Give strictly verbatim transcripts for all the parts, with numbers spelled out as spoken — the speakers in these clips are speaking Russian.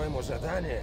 моему заданию?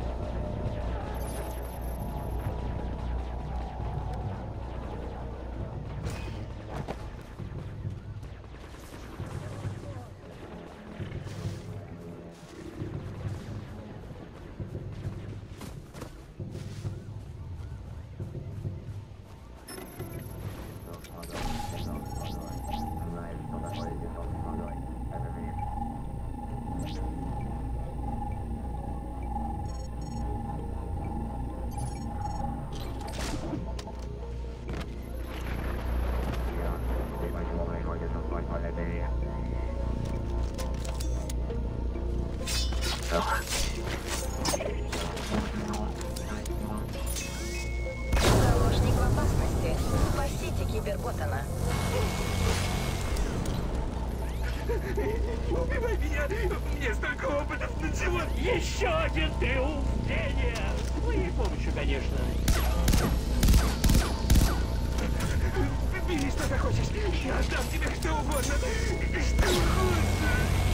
Заложник в опасности. Спасите киберботана. Не убивай меня! Мне столько опытов ничего! Еще один триумф гения! С твоей помощью, конечно. Бери, что захочешь! Я отдам тебе что угодно! Что угодно!